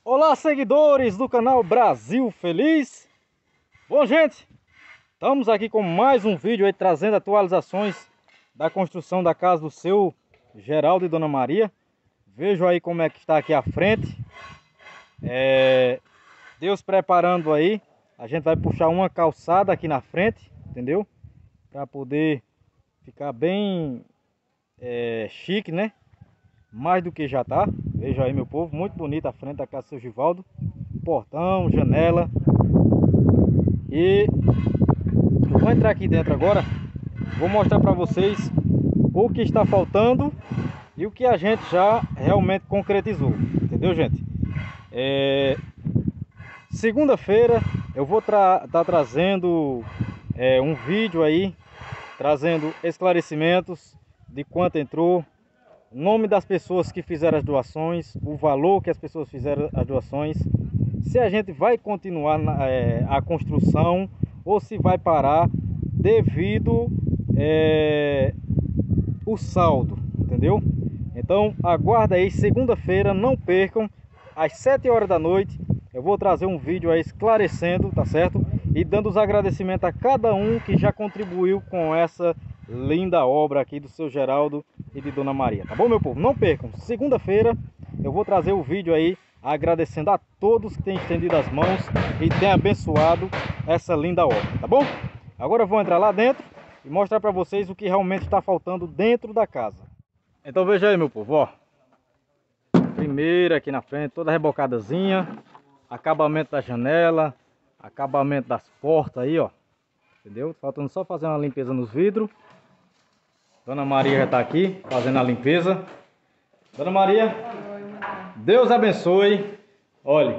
Olá, seguidores do canal Brasil Feliz. Bom, gente, estamos aqui com mais um vídeo aí trazendo atualizações da construção da casa do seu Geraldo e Dona Maria. Vejam aí como é que está aqui à frente. Deus preparando aí. A gente vai puxar uma calçada aqui na frente, entendeu? Para poder ficar bem chique, né? Mais do que já tá. Veja aí, meu povo, muito bonita a frente da casa do seu Givaldo. Portão, janela. E eu vou entrar aqui dentro agora. Vou mostrar para vocês o que está faltando e o que a gente já realmente concretizou. Entendeu, gente? Segunda-feira eu vou estar trazendo um vídeo aí, trazendo esclarecimentos de quanto entrou, o nome das pessoas que fizeram as doações, o valor que as pessoas fizeram as doações, se a gente vai continuar a construção ou se vai parar devido o saldo, entendeu? Então aguarda aí, segunda-feira, não percam, às 7 horas da noite, eu vou trazer um vídeo aí esclarecendo, tá certo? E dando os agradecimentos a cada um que já contribuiu com essa linda obra aqui do seu Geraldo e de Dona Maria, tá bom, meu povo? Não percam, segunda-feira eu vou trazer o vídeo aí agradecendo a todos que têm estendido as mãos e têm abençoado essa linda obra, tá bom? Agora eu vou entrar lá dentro e mostrar para vocês o que realmente está faltando dentro da casa. Então veja aí, meu povo, ó. Primeira aqui na frente, toda rebocadazinha, acabamento da janela, acabamento das portas aí, ó. Entendeu? Faltando só fazer uma limpeza nos vidros. Dona Maria já está aqui fazendo a limpeza. Dona Maria, Deus abençoe. Olhe,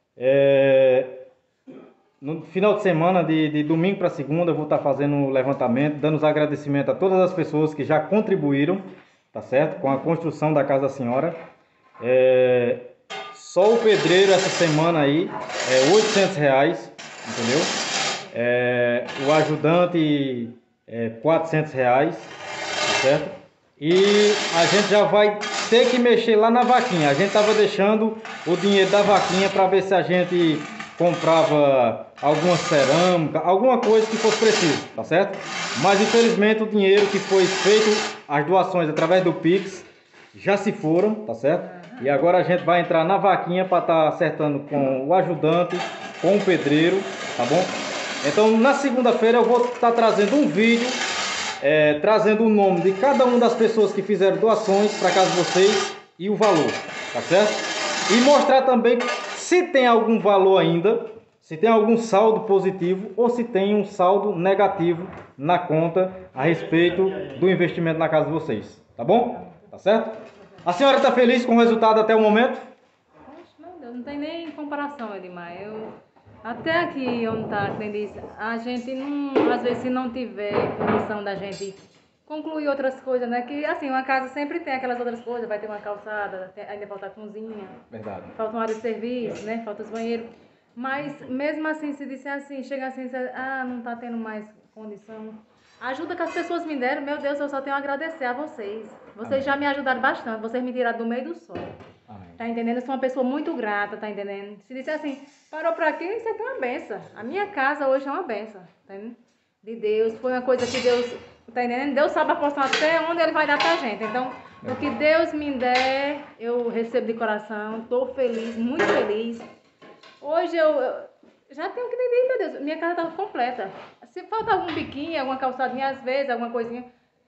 no final de semana, de domingo para segunda, eu vou estar fazendo um levantamento, dando os agradecimentos a todas as pessoas que já contribuíram, tá certo? Com a construção da casa da senhora. Só o pedreiro essa semana aí é R$800, entendeu? O ajudante é R$400, tá certo? E a gente já vai ter que mexer lá na vaquinha. A gente estava deixando o dinheiro da vaquinha para ver se a gente comprava alguma cerâmica, alguma coisa que fosse preciso, tá certo? Mas infelizmente o dinheiro que foi feito, as doações através do Pix, já se foram, tá certo? E agora a gente vai entrar na vaquinha para estar acertando com o ajudante, com o pedreiro, tá bom? Então na segunda-feira eu vou estar trazendo um vídeo trazendo o nome de cada uma das pessoas que fizeram doações para casa de vocês e o valor, tá certo? E mostrar também se tem algum valor ainda, se tem algum saldo positivo ou se tem um saldo negativo na conta a respeito do investimento na casa de vocês, tá bom? Tá certo? A senhora está feliz com o resultado até o momento? Poxa, meu Deus, não tem nem comparação, Edmar. Até aqui onde está, como diz, a gente não, às vezes se não tiver condição da gente concluir outras coisas, né? Que assim, uma casa sempre tem aquelas outras coisas, vai ter uma calçada, ainda falta a cozinha, Verdade. falta uma área de serviço, né? Falta os banheiros. Mas mesmo assim, se disser assim, chega assim, não está tendo mais condição. A ajuda que as pessoas me deram, meu Deus, eu só tenho a agradecer a vocês. Vocês já me ajudaram bastante, vocês me tiraram do meio do sol. Amém. Tá entendendo? Eu sou uma pessoa muito grata, tá entendendo? Se disser assim, parou pra aqui, isso aqui é uma benção. A minha casa hoje é uma benção, tá entendendo? De Deus, foi uma coisa que Deus, tá entendendo? Deus sabe apostar até onde Ele vai dar pra gente. Então, o que Deus me der, eu recebo de coração, tô feliz, muito feliz. Hoje eu já tenho que entender, meu Deus, minha casa tá completa. Se falta algum biquinho, alguma calçadinha, às vezes, alguma coisinha,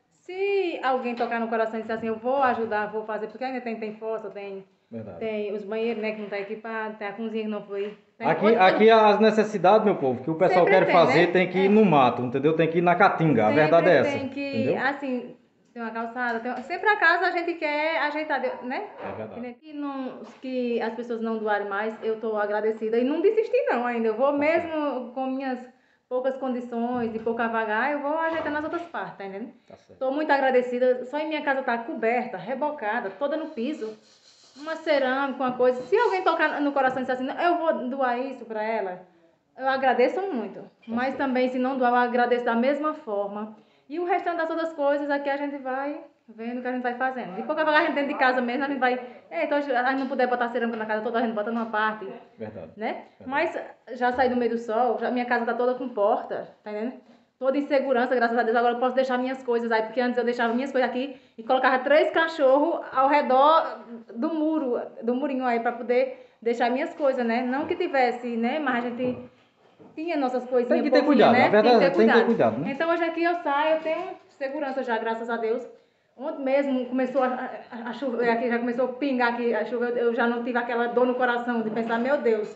se alguém tocar no coração e disser assim, eu vou ajudar, vou fazer, porque ainda tem fossa, tem os banheiros, né, que não tá equipado, tem a cozinha que não foi. Aqui as necessidades, meu povo, que o pessoal Sempre quer tem, fazer, né? tem que ir no mato, entendeu? Tem que ir na caatinga, a verdade é essa. Tem que, Entendeu? assim, tem uma calçada, sempre a casa a gente quer ajeitar, né? É verdade. Que as pessoas não doarem mais, eu tô agradecida e não desisti não ainda. Eu vou mesmo com minhas poucas condições e pouca vagar, eu vou ajeitar nas outras partes, tá entendendo? Tá certo. Tô muito agradecida, só em minha casa tá coberta, rebocada, toda no piso. Uma cerâmica, uma coisa. Se alguém tocar no coração e disser assim, eu vou doar isso para ela, eu agradeço muito. Mas também, se não doar, eu agradeço da mesma forma. E o restante das outras coisas aqui a gente vai vendo o que a gente vai fazendo. De qualquer forma, a gente dentro de casa mesmo, a gente vai... Então, a gente não puder botar cerâmica na casa toda, a gente bota numa parte. Verdade. Né? Verdade. Mas já saí do meio do sol, minha casa tá toda com porta, tá entendendo? Toda em segurança, graças a Deus. Agora eu posso deixar minhas coisas aí, porque antes eu deixava minhas coisas aqui e colocava 3 cachorros ao redor do muro, do murinho aí, pra poder deixar minhas coisas, né? Não que tivesse, né? Mas a gente tinha nossas coisinhas. Tem que ter cuidado, né? na verdade tem tem que ter cuidado, né? Então hoje aqui eu saio, eu tenho segurança já, graças a Deus. Ontem mesmo começou a chover, aqui já começou a pingar aqui, a chuva, eu já não tive aquela dor no coração de pensar, meu Deus,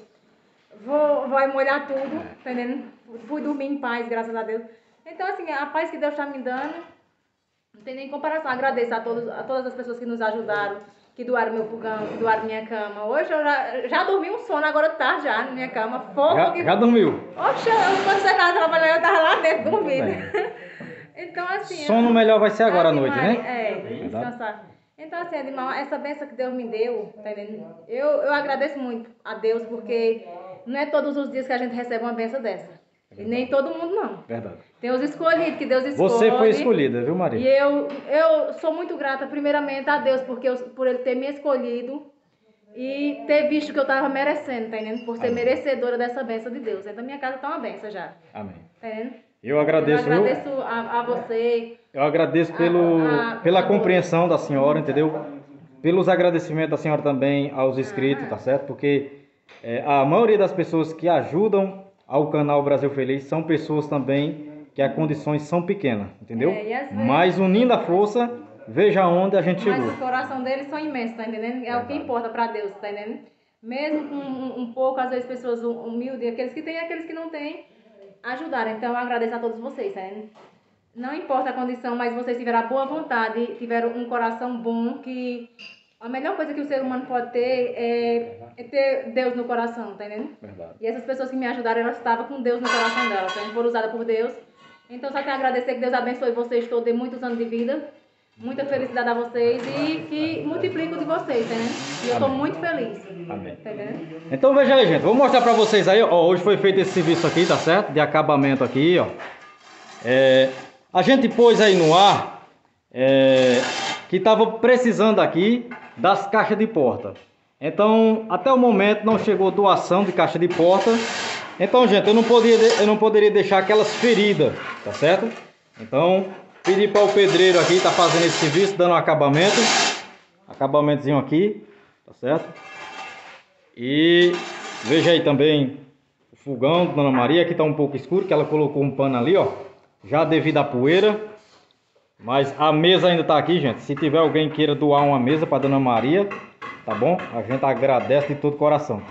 vai molhar tudo, tá entendendo? Fui dormir em paz, graças a Deus. Então, assim, a paz que Deus está me dando, não tem nem comparação. Agradeço a todas as pessoas que nos ajudaram, que doaram meu fogão, que doaram minha cama. Hoje eu já dormi um sono, agora tá já na minha cama. Já dormiu? Oxe, quando você estava trabalhando, eu estava lá dentro dormindo. Então, assim... Sono melhor vai ser agora à noite, né? Descansar. Então, assim, Edmar, essa bênção que Deus me deu, tá entendendo? Eu agradeço muito a Deus, porque não é todos os dias que a gente recebe uma bênção dessa. E nem todo mundo, não. Verdade. Tem os escolhidos, que Deus escolhe. Você foi escolhida, viu, Maria? E eu sou muito grata, primeiramente, a Deus, por Ele ter me escolhido e ter visto que eu estava merecendo, tá entendendo? Por ser merecedora dessa bênção de Deus. Então, minha casa tá uma bênção já. Amém. Tá entendendo? Eu agradeço a você. Eu agradeço pela compreensão da senhora, entendeu? Pelos agradecimentos da senhora também aos inscritos, tá certo? Porque a maioria das pessoas que ajudam ao canal Brasil Feliz são pessoas também que as condições são pequenas, entendeu? Mas unindo a força, veja onde a gente chegou. Mas o coração deles são imensos, tá entendendo? É o que importa pra Deus, tá entendendo? Mesmo com um pouco, às vezes, pessoas humildes, aqueles que têm e aqueles que não têm, ajudaram. Então, eu agradeço a todos vocês, tá entendendo? Não importa a condição, mas vocês tiveram a boa vontade, tiveram um coração bom, que a melhor coisa que o ser humano pode ter é ter Deus no coração, tá entendendo? Verdade. E essas pessoas que me ajudaram, elas estavam com Deus no coração delas, tá? Foram usadas por Deus. Então, só tenho a agradecer, que Deus abençoe vocês todos, dê muitos anos de vida, muita felicidade a vocês e que multiplique o de vocês, tá entendendo? E eu estou muito feliz. Amém. Tá entendendo? Então, veja aí, gente, vou mostrar pra vocês aí, ó, hoje foi feito esse serviço aqui, tá certo? De acabamento aqui, ó. A gente pôs aí no ar que estava precisando aqui das caixas de porta. Então, até o momento não chegou doação de caixa de porta. Então, gente, eu não poderia deixar aquelas feridas, tá certo? Então, pedi para o pedreiro aqui, tá fazendo esse serviço, dando um acabamentozinho aqui, tá certo? E veja aí também o fogão da Dona Maria, aqui tá um pouco escuro, que ela colocou um pano ali, ó, já devido à poeira. Mas a mesa ainda tá aqui, gente. Se tiver alguém que queira doar uma mesa para Dona Maria, tá bom? A gente agradece de todo coração.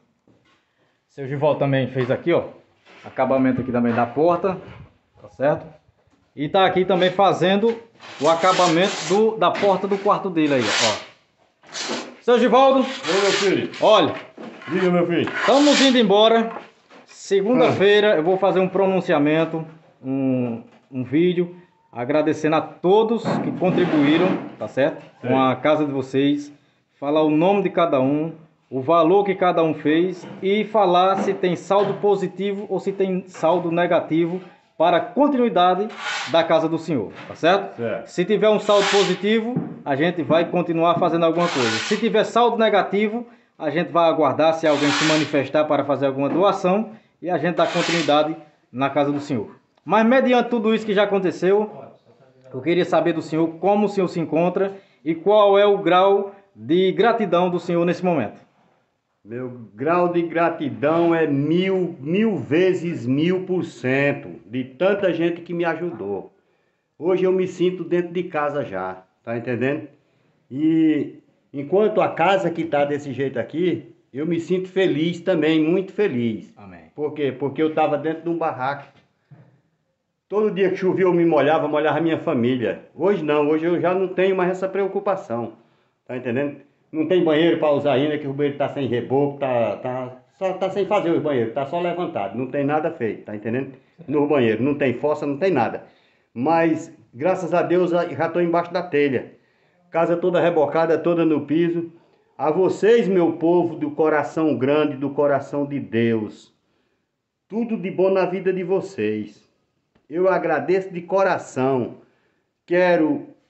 Seu Givaldo também fez aqui, ó, acabamento aqui também da porta, tá certo? E tá aqui também fazendo o acabamento da porta do quarto dele aí, ó. Seu Givaldo. Oi, meu filho. Olha. Diga, meu filho. Estamos indo embora. Segunda-feira eu vou fazer um pronunciamento, um vídeo, agradecendo a todos que contribuíram, tá certo? Com a casa de vocês. Falar o nome de cada um, o valor que cada um fez e falar se tem saldo positivo ou se tem saldo negativo para a continuidade da casa do senhor, tá certo? Certo. Se tiver um saldo positivo, a gente vai continuar fazendo alguma coisa. Se tiver saldo negativo, a gente vai aguardar se alguém se manifestar para fazer alguma doação e a gente dá continuidade na casa do senhor. Mas mediante tudo isso que já aconteceu, eu queria saber do senhor como o senhor se encontra e qual é o grau de gratidão do senhor nesse momento. Meu grau de gratidão é mil vezes 1000% de tanta gente que me ajudou. Hoje eu me sinto dentro de casa já, tá entendendo? E enquanto a casa que tá desse jeito aqui, eu me sinto feliz também, muito feliz. Amém. Por quê? Porque eu tava dentro de um barraco. Todo dia que chovia eu me molhava a minha família. Hoje não, hoje eu já não tenho mais essa preocupação. Tá entendendo? Não tem banheiro para usar ainda, que o banheiro tá sem reboco, só tá sem fazer os banheiros, tá só levantado, não tem nada feito, tá entendendo? No banheiro, não tem fossa, não tem nada. Mas, graças a Deus, já tô embaixo da telha. Casa toda rebocada, toda no piso. A vocês, meu povo, do coração grande, do coração de Deus. Tudo de bom na vida de vocês. Eu agradeço de coração. Quero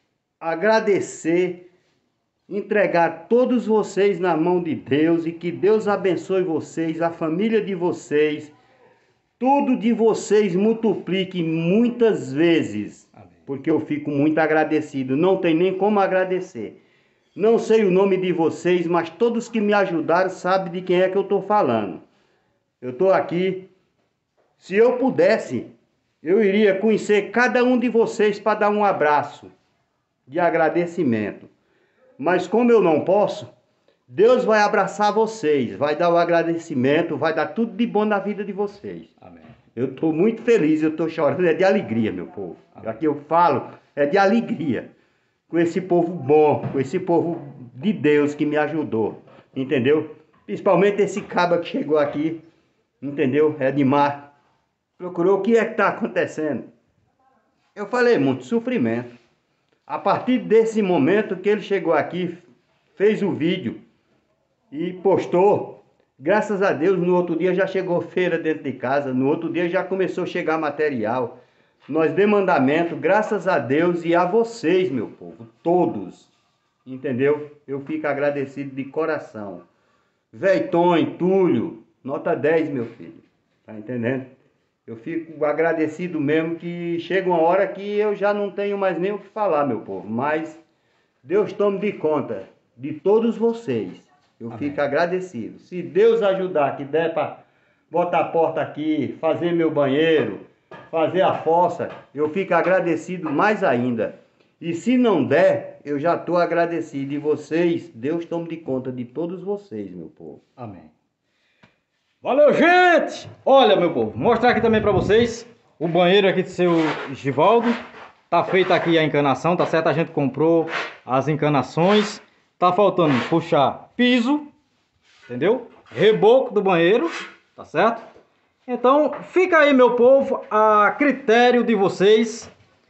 agradecer, entregar todos vocês na mão de Deus e que Deus abençoe vocês, a família de vocês, tudo de vocês multiplique muitas vezes, porque eu fico muito agradecido, não tem nem como agradecer. Não sei o nome de vocês, mas todos que me ajudaram sabem de quem é que eu estou falando. Eu estou aqui, se eu pudesse, eu iria conhecer cada um de vocês para dar um abraço de agradecimento. Mas como eu não posso, Deus vai abraçar vocês, vai dar o agradecimento, vai dar tudo de bom na vida de vocês. Amém. Eu estou muito feliz, eu estou chorando, é de alegria, meu povo. Amém. Aqui eu falo, é de alegria. Com esse povo bom, com esse povo de Deus que me ajudou, entendeu? Principalmente esse caba que chegou aqui, entendeu? Edmar. Procurou o que é que está acontecendo. Eu falei, muito sofrimento. A partir desse momento que ele chegou aqui, fez o vídeo e postou, graças a Deus, no outro dia já chegou feira dentro de casa, no outro dia já começou a chegar material. Nós demos andamento, graças a Deus e a vocês, meu povo, todos, entendeu? Eu fico agradecido de coração. Veitão, Túlio, nota 10, meu filho, tá entendendo? Eu fico agradecido mesmo que chega uma hora que eu já não tenho mais nem o que falar, meu povo, mas Deus tome de conta de todos vocês. Eu Amém. Fico agradecido. Se Deus ajudar, que der para botar a porta aqui, fazer meu banheiro, fazer a fossa, eu fico agradecido mais ainda. E se não der, eu já estou agradecido. E vocês, Deus tome de conta de todos vocês, meu povo. Amém. Valeu, gente! Olha, meu povo, mostrar aqui também para vocês o banheiro aqui do seu Givaldo. Tá feita aqui a encanação, tá certo? A gente comprou as encanações. Tá faltando puxar piso, entendeu? Reboco do banheiro, tá certo? Então, fica aí, meu povo, a critério de vocês.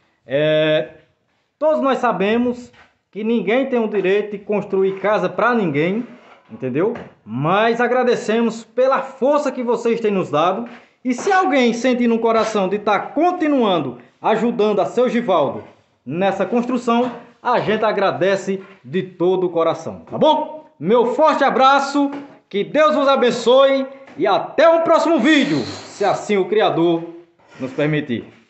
Todos nós sabemos que ninguém tem o direito de construir casa para ninguém, entendeu? Mas agradecemos pela força que vocês têm nos dado. E se alguém sente no coração de estar continuando ajudando a seu Givaldo nessa construção, a gente agradece de todo o coração, tá bom? Meu forte abraço, que Deus vos abençoe e até o próximo vídeo, se assim o Criador nos permitir.